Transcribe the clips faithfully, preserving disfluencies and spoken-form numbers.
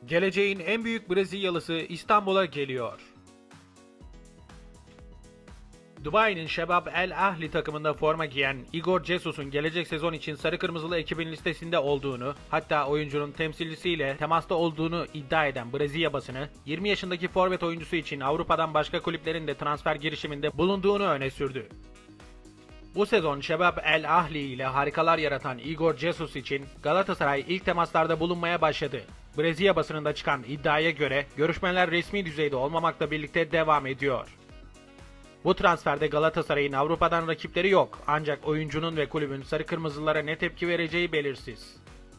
Geleceğin en büyük Brezilyalısı İstanbul'a geliyor. Dubai'nin Şebab El Ahli takımında forma giyen Igor Jesus'un gelecek sezon için sarı kırmızılı ekibin listesinde olduğunu, hatta oyuncunun temsilcisiyle temasta olduğunu iddia eden Brezilya basını, yirmi yaşındaki forvet oyuncusu için Avrupa'dan başka kulüplerin de transfer girişiminde bulunduğunu öne sürdü. Bu sezon Şebab El Ahli ile harikalar yaratan Igor Jesus için Galatasaray ilk temaslarda bulunmaya başladı. Brezilya basınında çıkan iddiaya göre görüşmeler resmi düzeyde olmamakla birlikte devam ediyor. Bu transferde Galatasaray'ın Avrupa'dan rakipleri yok, ancak oyuncunun ve kulübün sarı kırmızılara ne tepki vereceği belirsiz.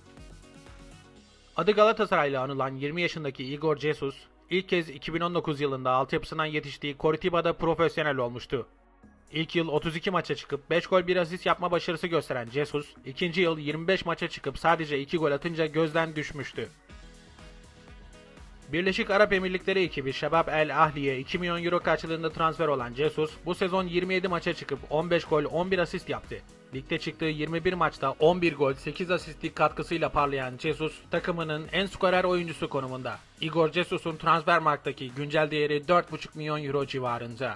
Adı Galatasaray'la anılan yirmi yaşındaki Igor Jesus, ilk kez iki bin on dokuz yılında altyapısından yetiştiği Coritiba'da profesyonel olmuştu. İlk yıl otuz iki maça çıkıp beş gol bir asist yapma başarısı gösteren Jesus, ikinci yıl yirmi beş maça çıkıp sadece iki gol atınca gözden düşmüştü. Birleşik Arap Emirlikleri ekibi Şebab El Ahli'ye iki milyon euro karşılığında transfer olan Jesus, bu sezon yirmi yedi maça çıkıp on beş gol on bir asist yaptı. Ligde çıktığı yirmi bir maçta on bir gol sekiz asistlik katkısıyla parlayan Jesus, takımının en skorer oyuncusu konumunda. Igor Jesus'un Transfermarkt'taki güncel değeri dört buçuk milyon euro civarında.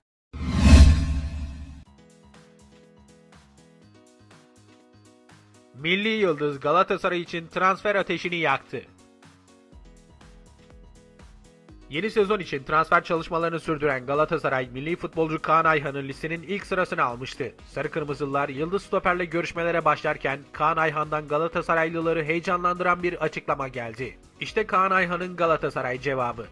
Milli Yıldız Galatasaray için transfer ateşini yaktı. Yeni sezon için transfer çalışmalarını sürdüren Galatasaray, milli futbolcu Kaan Ayhan'ın listenin ilk sırasını almıştı. Sarı Kırmızılılar yıldız stoperle görüşmelere başlarken Kaan Ayhan'dan Galatasaraylıları heyecanlandıran bir açıklama geldi. İşte Kaan Ayhan'ın Galatasaray cevabı.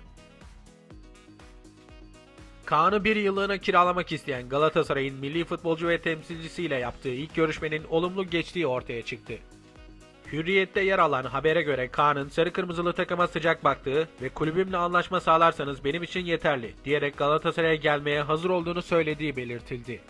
Kaan'ı bir yıllığına kiralamak isteyen Galatasaray'ın milli futbolcu ve temsilcisiyle yaptığı ilk görüşmenin olumlu geçtiği ortaya çıktı. Hürriyet'te yer alan habere göre Kaan'ın sarı kırmızılı takıma sıcak baktığı ve kulübümle anlaşma sağlarsanız benim için yeterli diyerek Galatasaray'a gelmeye hazır olduğunu söylediği belirtildi.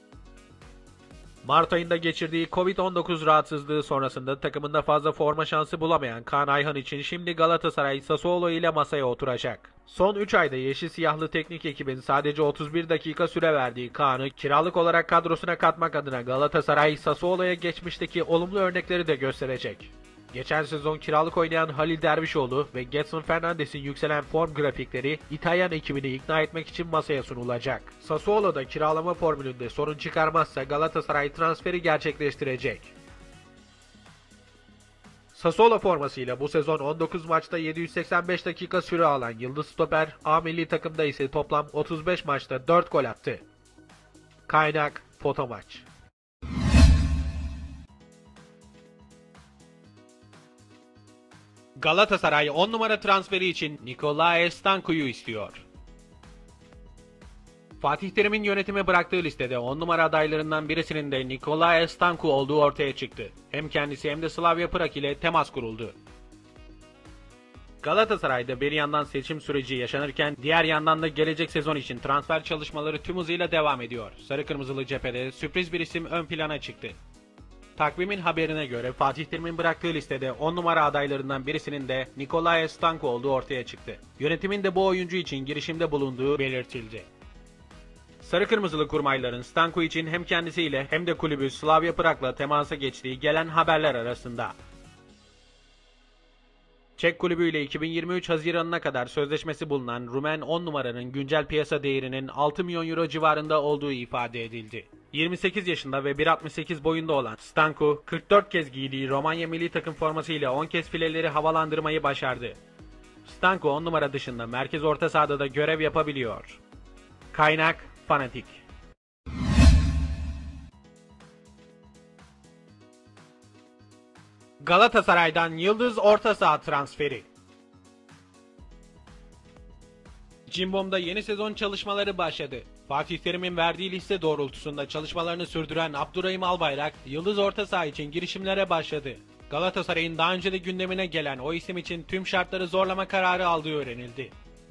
Mart ayında geçirdiği Covid on dokuz rahatsızlığı sonrasında takımında fazla forma şansı bulamayan Kaan Ayhan için şimdi Galatasaray Sassuolo ile masaya oturacak. Son üç ayda yeşil siyahlı teknik ekibin sadece otuz bir dakika süre verdiği Kaan'ı kiralık olarak kadrosuna katmak adına Galatasaray Sassuolo'ya geçmişteki olumlu örnekleri de gösterecek. Geçen sezon kiralık oynayan Halil Dervişoğlu ve Gedson Fernandes'in yükselen form grafikleri İtalyan ekibini ikna etmek için masaya sunulacak. Sassuolo'da kiralama formülünde sorun çıkarmazsa Galatasaray transferi gerçekleştirecek. Sassuolo formasıyla bu sezon on dokuz maçta yedi yüz seksen beş dakika süre alan yıldız stoper, A milli takımda ise toplam otuz beş maçta dört gol attı. Kaynak Fotomaç. Galatasaray on numara transferi için Nicolae Stancu'yu istiyor. Fatih Terim'in yönetime bıraktığı listede on numara adaylarından birisinin de Nicolae Stancu olduğu ortaya çıktı. Hem kendisi hem de Slavia Prag ile temas kuruldu. Galatasaray'da bir yandan seçim süreci yaşanırken diğer yandan da gelecek sezon için transfer çalışmaları tüm hızıyla devam ediyor. Sarı Kırmızılı cephede sürpriz bir isim ön plana çıktı. Takvimin haberine göre Fatih Terim'in bıraktığı listede on numara adaylarından birisinin de Nicolae Stancu olduğu ortaya çıktı. Yönetimin de bu oyuncu için girişimde bulunduğu belirtildi. Sarı Kırmızılı kurmayların Stancu için hem kendisiyle hem de kulübü Slavia Prag'la temasa geçtiği gelen haberler arasında. Çek kulübüyle iki bin yirmi üç Haziran'ına kadar sözleşmesi bulunan Rumen on numaranın güncel piyasa değerinin altı milyon euro civarında olduğu ifade edildi. yirmi sekiz yaşında ve bir altmış sekiz boyunda olan Stancu, kırk dört kez giydiği Romanya milli takım formasıyla on kez fileleri havalandırmayı başardı. Stancu on numara dışında merkez orta sahada da görev yapabiliyor. Kaynak Fanatik. Galatasaray'dan yıldız orta saha transferi. Cimbom'da yeni sezon çalışmaları başladı. Fatih Terim'in verdiği liste doğrultusunda çalışmalarını sürdüren Abdurrahim Albayrak, yıldız orta saha için girişimlere başladı. Galatasaray'ın daha önce de gündemine gelen o isim için tüm şartları zorlama kararı aldığı öğrenildi.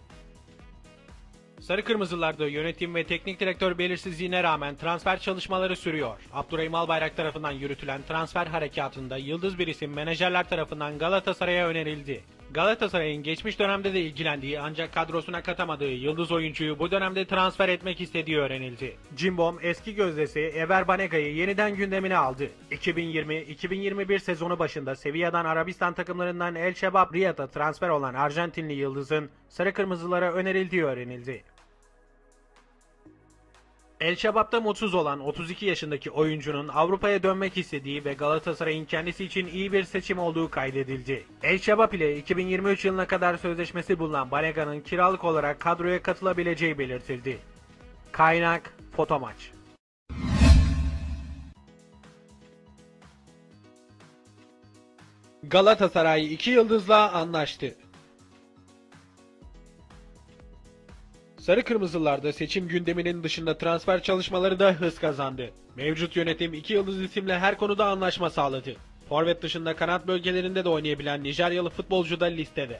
Sarı Kırmızılarda yönetim ve teknik direktör belirsizliğine rağmen transfer çalışmaları sürüyor. Abdurrahim Albayrak tarafından yürütülen transfer harekatında yıldız bir isim menajerler tarafından Galatasaray'a önerildi. Galatasaray'ın geçmiş dönemde de ilgilendiği ancak kadrosuna katamadığı yıldız oyuncuyu bu dönemde transfer etmek istediği öğrenildi. Cimbom eski gözdesi Ever Banega'yı yeniden gündemine aldı. iki bin yirmi iki bin yirmi bir sezonu başında Sevilla'dan Arabistan takımlarından El Şebab Riyad'a transfer olan Arjantinli yıldızın sarı kırmızılara önerildiği öğrenildi. El Şebab'da mutsuz olan otuz iki yaşındaki oyuncunun Avrupa'ya dönmek istediği ve Galatasaray'ın kendisi için iyi bir seçim olduğu kaydedildi. El Şebab ile iki bin yirmi üç yılına kadar sözleşmesi bulunan Banega'nın kiralık olarak kadroya katılabileceği belirtildi. Kaynak Fotomaç. Galatasaray iki yıldızla anlaştı. Sarı Kırmızılarda seçim gündeminin dışında transfer çalışmaları da hız kazandı. Mevcut yönetim iki yıldız isimle her konuda anlaşma sağladı. Forvet dışında kanat bölgelerinde de oynayabilen Nijeryalı futbolcu da listede.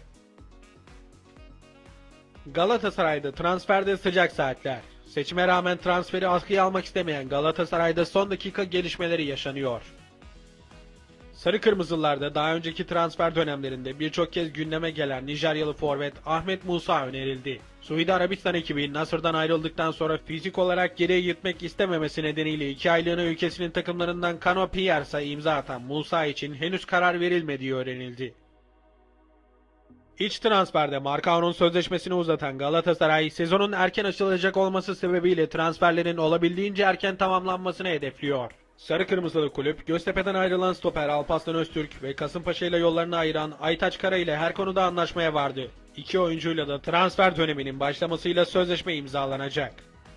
Galatasaray'da transferde sıcak saatler. Seçime rağmen transferi askıya almak istemeyen Galatasaray'da son dakika gelişmeleri yaşanıyor. Sarı Kırmızılarda daha önceki transfer dönemlerinde birçok kez gündeme gelen Nijeryalı forvet Ahmet Musa önerildi. Suudi Arabistan ekibi Nasır'dan ayrıldıktan sonra fizik olarak geriye gitmek istememesi nedeniyle iki aylığına ülkesinin takımlarından Kano Pierce'a imza atan Musa için henüz karar verilmediği öğrenildi. İç transferde Marcao'nun sözleşmesini uzatan Galatasaray, sezonun erken açılacak olması sebebiyle transferlerin olabildiğince erken tamamlanmasını hedefliyor. Sarı Kırmızılı kulüp, Göztepe'den ayrılan stoper Alparslan Öztürk ve Kasımpaşa ile yollarını ayıran Aytaç Kara ile her konuda anlaşmaya vardı. İki oyuncuyla da transfer döneminin başlamasıyla sözleşme imzalanacak.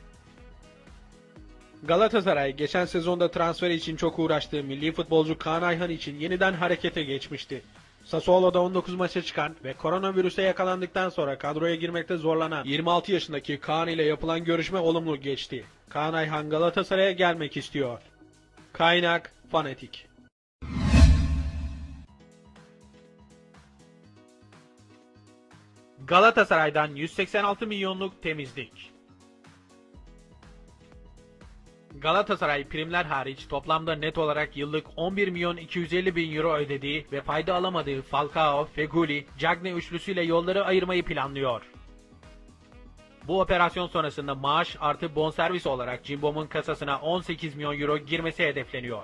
Galatasaray, geçen sezonda transfer için çok uğraştığı milli futbolcu Kaan Ayhan için yeniden harekete geçmişti. Sassuolo'da on dokuz maça çıkan ve koronavirüse yakalandıktan sonra kadroya girmekte zorlanan yirmi altı yaşındaki Kaan ile yapılan görüşme olumlu geçti. Kaan Ayhan Galatasaray'a gelmek istiyor. Kaynak Fanatik. Galatasaray'dan yüz seksen altı milyonluk temizlik. Galatasaray primler hariç toplamda net olarak yıllık on bir milyon iki yüz elli bin euro ödediği ve fayda alamadığı Falcao, Feghouli, Cagney üçlüsüyle yolları ayırmayı planlıyor. Bu operasyon sonrasında maaş artı bonservis olarak Cimbom'un kasasına on sekiz milyon euro girmesi hedefleniyor.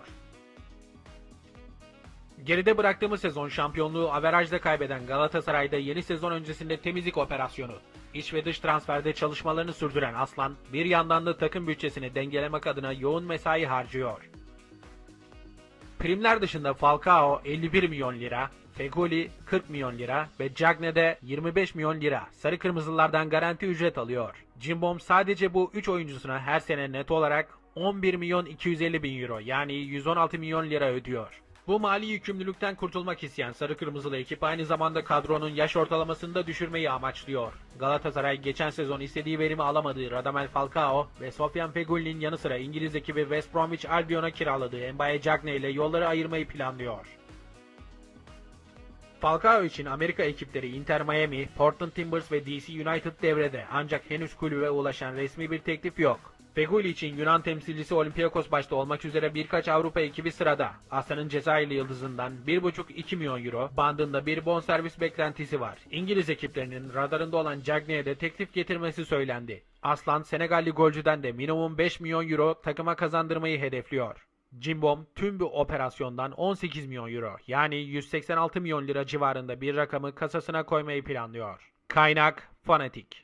Geride bıraktığımız sezon şampiyonluğu averajda kaybeden Galatasaray'da yeni sezon öncesinde temizlik operasyonu. İç ve dış transferde çalışmalarını sürdüren Aslan, bir yandan da takım bütçesini dengelemek adına yoğun mesai harcıyor. Primler dışında Falcao elli bir milyon lira, Feghouli kırk milyon lira ve Cagney de yirmi beş milyon lira sarı kırmızılardan garanti ücret alıyor. Cimbom sadece bu üç oyuncusuna her sene net olarak on bir milyon iki yüz elli bin euro yani yüz on altı milyon lira ödüyor. Bu mali yükümlülükten kurtulmak isteyen sarı kırmızılı ekip aynı zamanda kadronun yaş ortalamasını da düşürmeyi amaçlıyor. Galatasaray geçen sezon istediği verimi alamadığı Radamel Falcao ve Sofyan Feghoulli'nin yanı sıra İngiliz ekibi West Bromwich Albion'a kiraladığı Mbaye Cagney ile yolları ayırmayı planlıyor. Falcao için Amerika ekipleri Inter Miami, Portland Timbers ve D C United devrede ancak henüz kulübe ulaşan resmi bir teklif yok. Feghouli için Yunan temsilcisi Olympiakos başta olmak üzere birkaç Avrupa ekibi sırada. Aslan'ın Cezayirli yıldızından bir buçuk iki milyon euro bandında bir bonservis beklentisi var. İngiliz ekiplerinin radarında olan Cagney'e de teklif getirmesi söylendi. Aslan, Senegalli golcüden de minimum beş milyon euro takıma kazandırmayı hedefliyor. Cimbom tüm bu operasyondan on sekiz milyon euro yani yüz seksen altı milyon lira civarında bir rakamı kasasına koymayı planlıyor. Kaynak Fanatik.